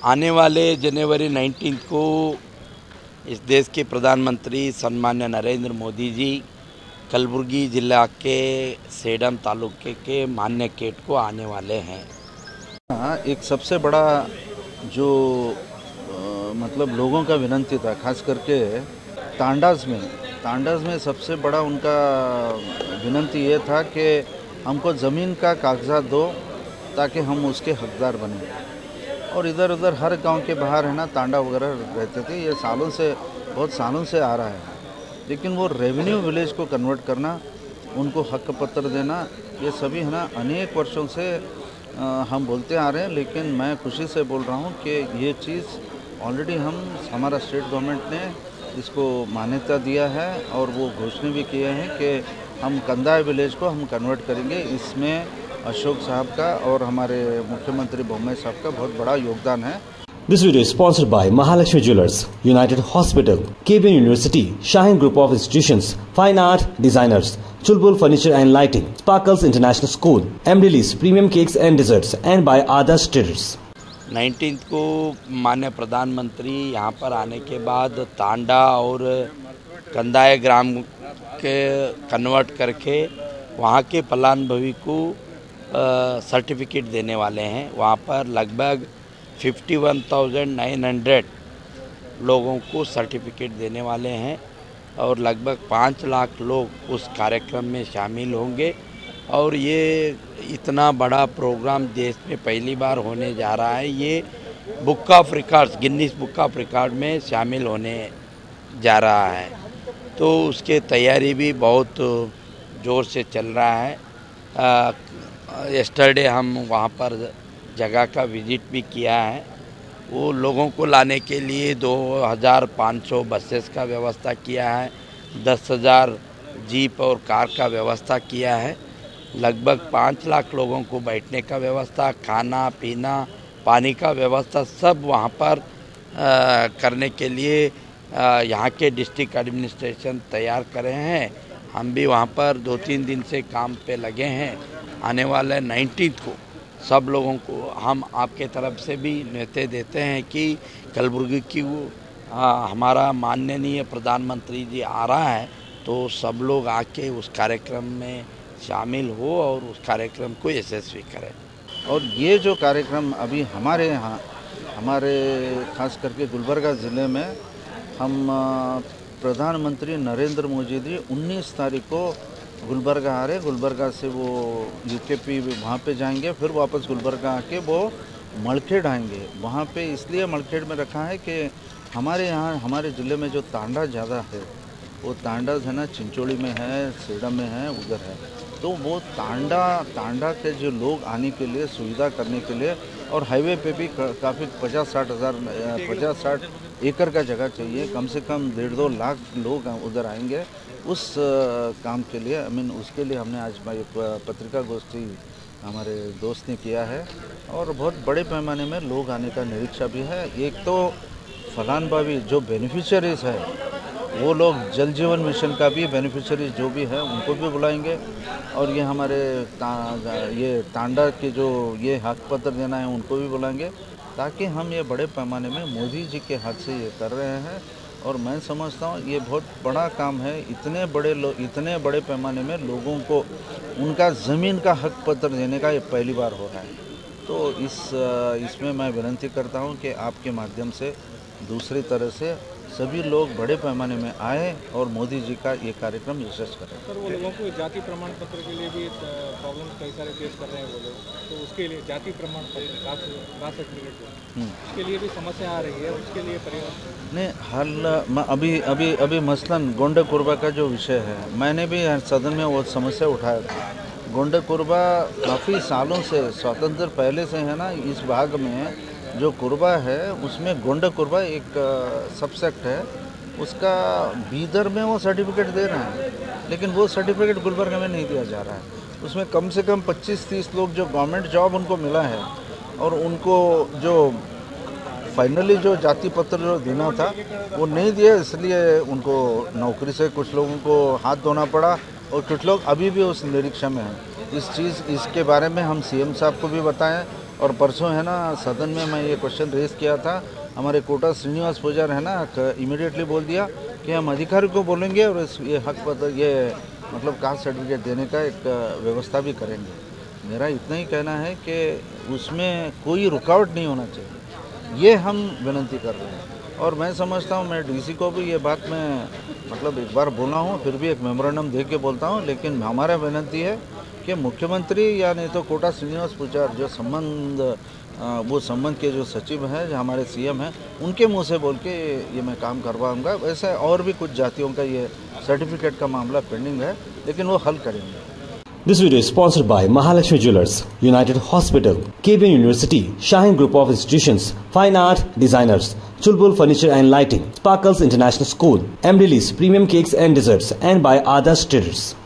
आने वाले जनवरी 19 को इस देश के प्रधानमंत्री सम्मान्य नरेंद्र मोदी जी कलबुर्गी जिला के सेडम तालुके के मान्यकेट को आने वाले हैं। एक सबसे बड़ा जो मतलब लोगों का विनंती था, खास करके तांडाज में सबसे बड़ा उनका विनंती ये था कि हमको ज़मीन का कागजात दो ताकि हम उसके हकदार बने। और इधर उधर हर गांव के बाहर है ना तांडा वगैरह रहते थे, ये बहुत सालों से आ रहा है। लेकिन वो रेवेन्यू विलेज को कन्वर्ट करना, उनको हक पत्र देना, ये सभी है ना अनेक वर्षों से हम बोलते आ रहे हैं। लेकिन मैं खुशी से बोल रहा हूँ कि ये चीज़ ऑलरेडी हमारा स्टेट गवर्नमेंट ने इसको मान्यता दिया है और वो घोषणा भी किए हैं कि हम कंदाय विलेज को हम कन्वर्ट करेंगे। इसमें अशोक साहब का और हमारे मुख्यमंत्री बोम्मई साहब का बहुत बड़ा योगदान है। This video is sponsored by Mahalakshmi Jewelers, United Hospital, KBN University, Shaheen Group of Institutions, Fine Art Designers, Chulbul Furniture and Lighting, Sparkles International School, M-Release Premium Cakes and Desserts, and by Adarsh Traders. 19 को माननीय प्रधानमंत्री यहाँ पर आने के बाद तांडा और कंदाय ग्राम के कन्वर्ट करके वहाँ के फलानुभवी को सर्टिफिकेट देने वाले हैं। वहाँ पर लगभग 51,900 लोगों को सर्टिफिकेट देने वाले हैं और लगभग 5 लाख लोग उस कार्यक्रम में शामिल होंगे। और ये इतना बड़ा प्रोग्राम देश में पहली बार होने जा रहा है। ये book of records, Guinness book of record में शामिल होने जा रहा है। तो उसके तैयारी भी बहुत ज़ोर से चल रहा है। यस्टरडे हम वहाँ पर जगह का विज़िट भी किया है। वो लोगों को लाने के लिए 2,500 बसेस का व्यवस्था किया है, 10,000 जीप और कार का व्यवस्था किया है। लगभग 5 लाख लोगों को बैठने का व्यवस्था, खाना पीना, पानी का व्यवस्था सब वहाँ पर करने के लिए यहाँ के डिस्ट्रिक्ट एडमिनिस्ट्रेशन तैयार कर रहे हैं। हम भी वहाँ पर 2-3 दिन से काम पे लगे हैं। आने वाले 19 को सब लोगों को हम आपके तरफ से भी न्योते देते हैं कि कलबुर्गी की हमारा माननीय प्रधानमंत्री जी आ रहा है, तो सब लोग आके उस कार्यक्रम में शामिल हो और उस कार्यक्रम को यशस्वी करें। और ये जो कार्यक्रम अभी हमारे यहाँ खास करके गुलबर्गा ज़िले में हम प्रधानमंत्री नरेंद्र मोदी जी 19 तारीख को गुलबर्गा आ रहे। गुलबर्गा से वो यूकेपी वहाँ पे जाएंगे, फिर वापस गुलबर्गा आके वो मलखेड़ आएंगे। वहाँ पे इसलिए मलखेड़ में रखा है कि हमारे यहाँ हमारे ज़िले में जो तांडा ज़्यादा है, वो तांडा है ना चिंचोड़ी में है, सेडम में है, उधर है। तो वो तांडा के जो लोग आने के लिए सुविधा करने के लिए, और हाईवे पे भी काफ़ी 50-60 एकड़ का जगह चाहिए, कम से कम 1.5-2 लाख लोग उधर आएंगे उस काम के लिए। उसके लिए हमने आज एक पत्रिका गोष्ठी हमारे दोस्त ने किया है और बहुत बड़े पैमाने में लोग आने का निरीक्षा भी है। एक तो फलानुभवी जो बेनिफिशरीज़ है, वो लोग जल जीवन मिशन का भी बेनिफिशरीज जो भी है उनको भी बुलाएंगे। और ये हमारे ये तांडा के जो ये हक पत्र देना है उनको भी बुलाएंगे, ताकि हम ये बड़े पैमाने में मोदी जी के हाथ से ये कर रहे हैं। और मैं समझता हूँ ये बहुत बड़ा काम है। इतने बड़े पैमाने में लोगों को उनका ज़मीन का हक पत्र देने का ये पहली बार हो रहा है। तो इसमें मैं विनती करता हूँ कि आपके माध्यम से दूसरी तरह से सभी लोग बड़े पैमाने में आए और मोदी जी का ये कार्यक्रम यशस्वी करें। सर, वो लोगों को जाति प्रमाण पत्र के लिए भी प्रॉब्लम कई सारे फेस कर रहे हैं वो लोग, तो उसके लिए जाति प्रमाण पत्र कास्ट सर्टिफिकेट उसके लिए भी समस्या आ रही है। उसके लिए परिवार नहीं हल अभी मसलन गोंडा कुर्बा का जो विषय है, मैंने भी सदन में वो समस्या उठाया था। गोंडा कुर्बा काफ़ी सालों से, स्वतंत्र पहले से है ना, इस भाग में जो कुर्बा है उसमें गोंडा कुर्बा एक सबसेक्ट है, उसका बीदर में वो सर्टिफिकेट दे रहे हैं, लेकिन वो सर्टिफिकेट गुलबर्गा में नहीं दिया जा रहा है। उसमें कम से कम 25-30 लोग जो गवर्नमेंट जॉब उनको मिला है और उनको जो फाइनली जो जाति पत्र जो देना था वो नहीं दिया, इसलिए उनको नौकरी से कुछ लोगों को हाथ धोना पड़ा और कुछ लोग अभी भी उस निरीक्षा में हैं। इसके बारे में हम सीएम साहब को भी बताएं और परसों है ना सदन में मैं ये क्वेश्चन रेज किया था, हमारे कोटा श्रीनिवास पुजारी है ना इमीडिएटली बोल दिया कि हम अधिकारी को बोलेंगे और ये हक पत्र ये मतलब कास्ट सर्टिफिकेट देने का एक व्यवस्था भी करेंगे। मेरा इतना ही कहना है कि उसमें कोई रुकावट नहीं होना चाहिए, ये हम विनती कर रहे हैं। और मैं समझता हूँ, मैं डीसी को भी ये बात मैं मतलब एक बार बोला हूँ, फिर भी एक मेमोरेंडम दे के बोलता हूँ, लेकिन हमारा विनती है कि मुख्यमंत्री या नहीं तो कोटा श्रीनिवास पुजारी जो वो संबंध के जो सचिव हैं, जो हमारे सीएम हैं, उनके मुंह से बोल के ये मैं काम करवाऊंगा। वैसे और भी कुछ जातियों का ये सर्टिफिकेट का मामला पेंडिंग है, लेकिन वो हल करेंगे। This video is sponsored by Mahalakshmi Jewelers, United Hospital, KBN University, Shaheen Group of Institutions, Fine Art Designers, Chulbul Furniture and Lighting, Sparkles International School, Emrilis Premium Cakes and Desserts, and by Adas Traders.